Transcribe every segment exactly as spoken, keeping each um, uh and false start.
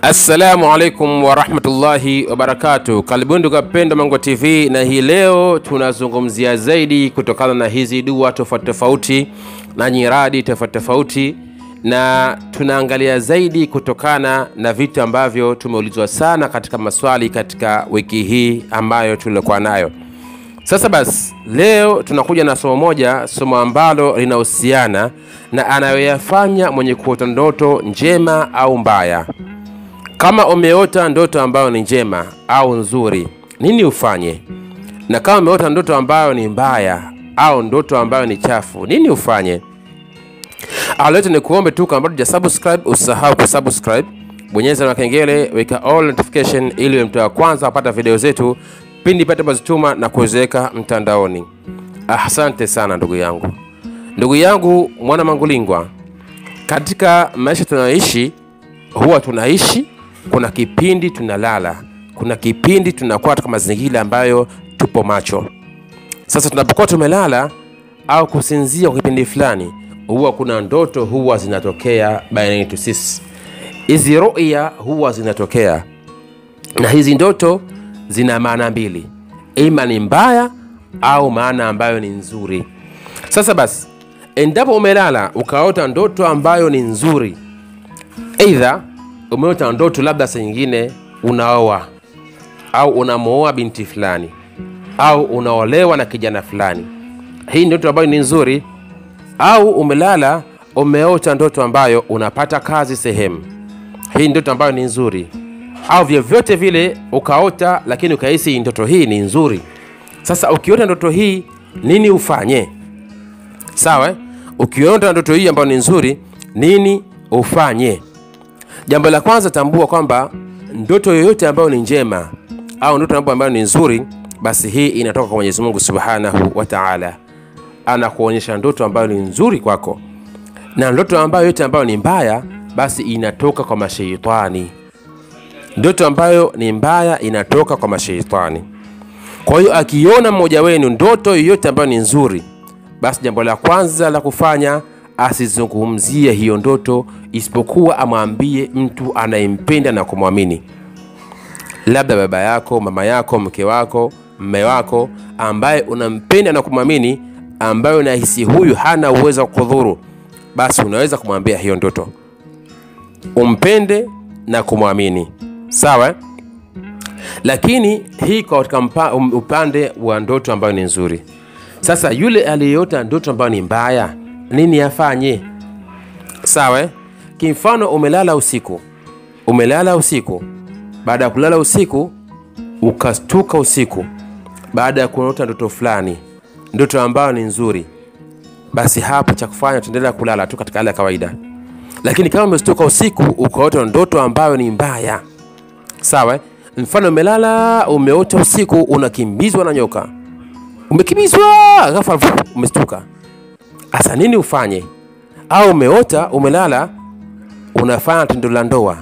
Assalamu alaikum wa rahmatullahi wa barakatuh. Karibuni ndugu wapendwa Mango T V, na hii leo tunazungumzia zaidi kutokana na hizi dua tofauti tofauti na nyiradi tofauti tofauti, na tunaangalia zaidi kutokana na vitu ambavyo tumeulizwa sana katika maswali katika wiki hii ambayo tulikuwa nayo. Sasa basi leo tunakuja na somo moja, somo ambalo linahusiana na anayoyafanya mwenye kuota ndoto njema au mbaya. Kama umeota ndoto ambayo ni njema au nzuri, nini ufanye? Na kama umeota ndoto ambayo ni mbaya au ndoto ambayo ni chafu, nini ufanye? Alote ni kuombe tu kama bado hujasubscribe, usisahau kusubscribe, bonyeza na kengele, weka all notification ili mtu wa kwanza apata video zetu pindi pate bazituma na kuweka mtandaoni. Asante sana ndugu yangu. Ndugu yangu mwana Mangulingwa, katika maisha tunayoishi huwa tunaishi, kuna kipindi tunalala, kuna kipindi tunakuwa katika mazingira ambayo tupo macho. Sasa tunapokuwa tumelala au kusinzia kwa kipindi fulani, huwa kuna ndoto huwa zinatokea baina yetu sisi. Hizi ru'ya huwa zinatokea, na hizi ndoto zina maana mbili, ima ni mbaya au maana ambayo ni nzuri. Sasa basi, endapo umelala ukaota ndoto ambayo ni nzuri, aidha umeota ndoto labda saa nyingine unaoa au unamuoa binti fulani au unaolewa na kijana fulani, hii ndoto ambayo ni nzuri. Au umelala umeota ndoto ambayo unapata kazi sehemu, hii ndoto ambayo ni nzuri. Au vyovyote vile ukaota lakini ukahisi ndoto hii ni nzuri. Sasa ukiota ndoto hii nini ufanye? Sawa? Ukiota ndoto hii ambayo ni nzuri, nini ufanye? Jambo la kwanza, tambua kwamba ndoto yoyote ambayo ni njema au ndoto ambayo ni nzuri, basi hii inatoka kwa Mwenyezi Mungu Subhanahu wa Ta'ala. Anakuonyesha ndoto ambayo ni nzuri kwako. Na ndoto ambayo yote ambayo ni mbaya, basi inatoka kwa mashaitani. Ndoto ambayo ni mbaya inatoka kwa mashaitani. Kwa hiyo akiona mmoja wenu ndoto yoyote ambayo ni nzuri, basi jambo la kwanza la kufanya, asizungumzie hiyo ndoto, isipokuwa amwambie mtu anayempenda na kumwamini. Labda baba yako, mama yako, mke wako, mume wako ambaye unampenda na kumwamini, ambaye unahisi huyu hana uwezo wa kudhuru, basi unaweza kumwambia hiyo ndoto. Umpende na kumwamini. Sawa? Lakini hii kwa katika upande wa ndoto ambayo ni nzuri. Sasa yule aliyeota ndoto ambayo ni mbaya, nini afanye? Sawa? Kimfano umelala usiku. Umelala usiku. Baada ya kulala usiku, ukastuka usiku baada ya kuota ndoto fulani, ndoto ambayo ni nzuri, basi hapo cha kufanya tuendelea kulala tu katika hali ya kawaida. Lakini kama umestuka usiku ukaota ndoto ambayo ni mbaya, sawa? Mfano umelala umeota usiku unakimbizwa na nyoka. Umekimbizwa, ghafla umestuka. Asa nini ufanye? Au umeota umelala unafanya tendo la ndoa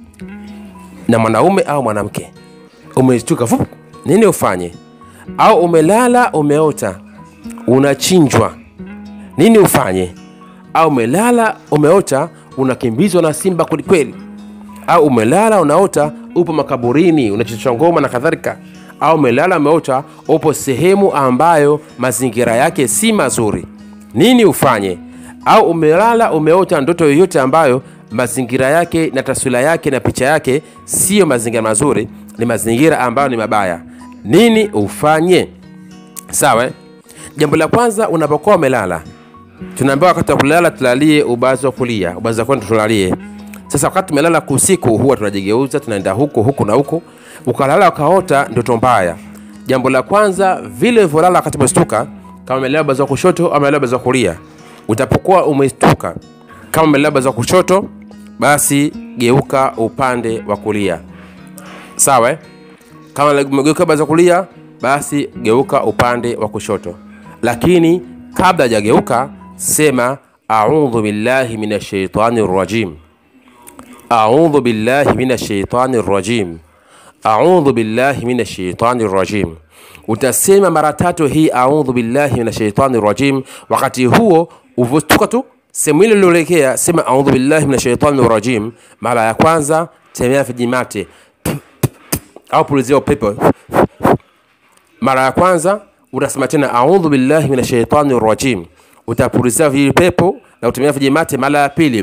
na mwanaume au mwanamke, umestuka, nini ufanye? Au umelala umeota unachinjwa, nini ufanye? Au umelala umeota unakimbizwa na simba kweli? Au umelala unaota upo makaburini unachezwa ngoma na kadhalika? Au umelala umeota upo sehemu ambayo mazingira yake si mazuri, nini ufanye? Au umelala umeota ndoto yoyote ambayo mazingira yake na taswira yake na picha yake sio mazingira mazuri, ni mazingira ambayo ni mabaya, nini ufanye? Sawa? Jambo la kwanza, unapokuwa umelala, tunaambiwa wakati wa kulala tulalie ubavu wa kulia, ubavu wa kwenda tulalie. Sasa wakati tumelala usiku huwa tunajigeuza, tunaenda huko huko na huko. Ukalala ukaota ndoto mbaya, jambo la kwanza, vile volala wakati umestuka, kama umelala ubavu wa kushoto au umelala ubavu wa kulia, utapokuwa umestuka kama umelala ubavu wa kushoto, basi geuka upande wa kulia. Sawa? Kama umegeuka ubavu wa kulia, basi geuka upande wa kushoto. Lakini kabla hujageuka, sema a'udhu billahi minash shaitanir rajim. A'udhu billahi minash shaitanir rajim. A'udhu billahi minash shaitanir rajim. Utasema mara tatu hii a'udhu billahi minash shaitanir rajim. Wakati huo uvostuka tu sehemu ile uliyoelekea, sema a'udhu billahi minash shaitanir rajim mara ya kwanza, temea vijimate au pulizia upepo. Mara ya kwanza utasema tena a'udhu billahi minash shaitani rrajim, utapulizia vipepo na utemea vijimate mara ya pili.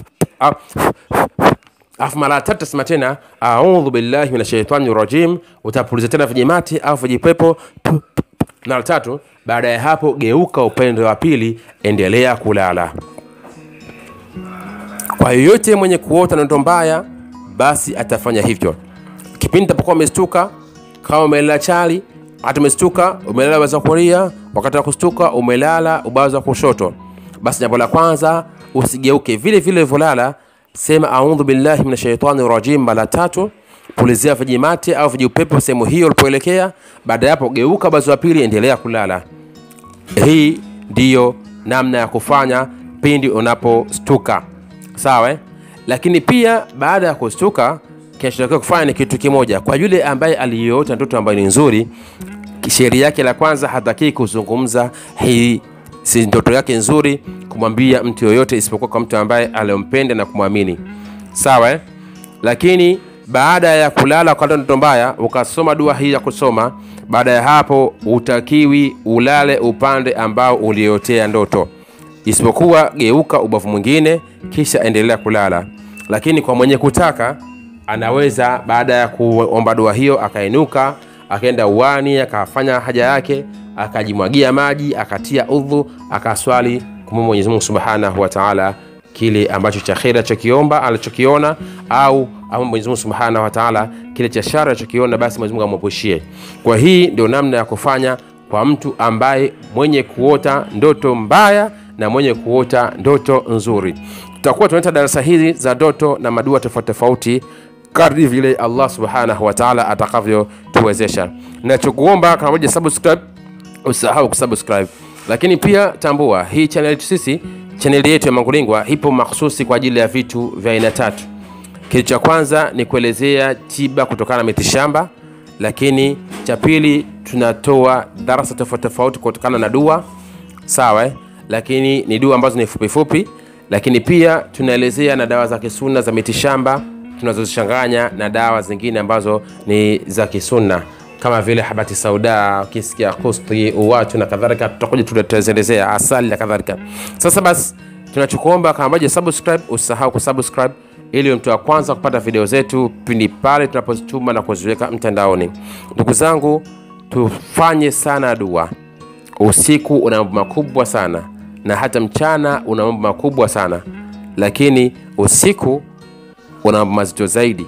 Afu mara tatu utasema tena a'udhu billahi minash shaitani rrajim, utapulizia tena vijimate au vijipepo mara tatu. Baada ya hapo geuka upande wa pili, endelea kulala. Kwa yoyote mwenye kuota ndoto mbaya basi atafanya hivyo. Kipindi utapokuwa umestuka, kama umelala chali, hata umestuka umelala ubavu wa kulia, wakati wa kustuka umelala ubavu wa kushoto, basi jambo la kwanza usigeuke vile vile ulivyolala, sema a'udhu billahi minash shaitani rrajim mara tatu, pulizia vijimate au vijipepo sehemu hiyo ulipoelekea. Baada ya hapo geuka ubavu wa pili, endelea kulala. Hii ndiyo namna ya kufanya pindi unapostuka. Sawa? Lakini pia baada ya kustuka kinachotakiwa kufanya ni kitu kimoja. Kwa yule ambaye aliyoota ndoto ambayo ni nzuri, sheria yake la kwanza hataki kuzungumza hii si ndoto yake nzuri kumwambia mtu yoyote isipokuwa kwa mtu ambaye aliyompenda na kumwamini. Sawa? Lakini baada ya kulala kwa ndoto mbaya ukasoma dua hii ya kusoma, baada ya hapo utakiwi ulale upande ambao uliotea ndoto, isipokuwa geuka ubavu mwingine kisha endelea kulala. Lakini kwa mwenye kutaka anaweza baada ya kuomba dua hiyo akainuka, akaenda uani, akafanya haja yake, akajimwagia maji, akatia udhu, akaswali kwa Mwenyezi Mungu Subhanahu wa Ta'ala kile ambacho cha khair alichokiomba alichokiona, au au Mwenyezi Mungu Subhanahu wa Ta'ala kile cha shari alichokiona, basi Mwenyezi Mungu amwepushie. Kwa hii ndio namna ya kufanya kwa mtu ambaye mwenye kuota ndoto mbaya na mwenye kuota ndoto nzuri. Tutakuwa tunaleta darasa hizi za ndoto na madua tofauti tofauti kadri vile Allah Subhanahu wa Ta'ala atakavyo tuwezesha. Nachokuomba kama moja subscribe, usahau kusubscribe. Lakini pia tambua hii channel yetu sisi, channel yetu ya Mangulingwa ipo mahsusi kwa ajili ya vitu vya aina tatu. Kitu cha kwanza ni kuelezea tiba kutokana na mitishamba, lakini cha pili tunatoa darasa tofauti tofauti kutokana na dua. Sawa? Lakini ni dua ambazo ni fupi fupi, lakini pia tunaelezea na dawa za kisunna za mitishamba tunazozichanganya na dawa zingine ambazo ni za kisunna kama vile habati sauda, kisikia kusti, uwatu na kadhalika. Tutakuja tutaelezea asali na kadhalika. Sasa basi tunachokuomba kama moja subscribe, usahau kusubscribe ili mtu wa kwanza kupata video zetu pindi pale tunapozituma na kuziweka mtandaoni. Ndugu zangu, tufanye sana dua. Usiku una mambo makubwa sana na hata mchana una mambo makubwa sana, lakini usiku una mambo mazito zaidi.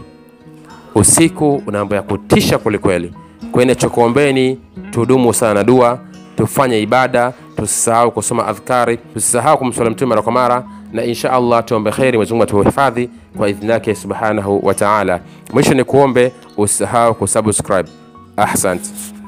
Usiku una mambo ya kutisha kweli. Kwa hiyo nachokuombeni tudumu sana na dua, tufanye ibada, tusisahau kusoma adhkari, tusisahau kumswalia Mtume mara kwa mara, na insha Allah tuombe khairi, Mwenyezi Mungu atuhifadhi kwa idhini yake Subhanahu wa Ta'ala. Mwisho ni kuombe usisahau kusubscribe. Ahsante.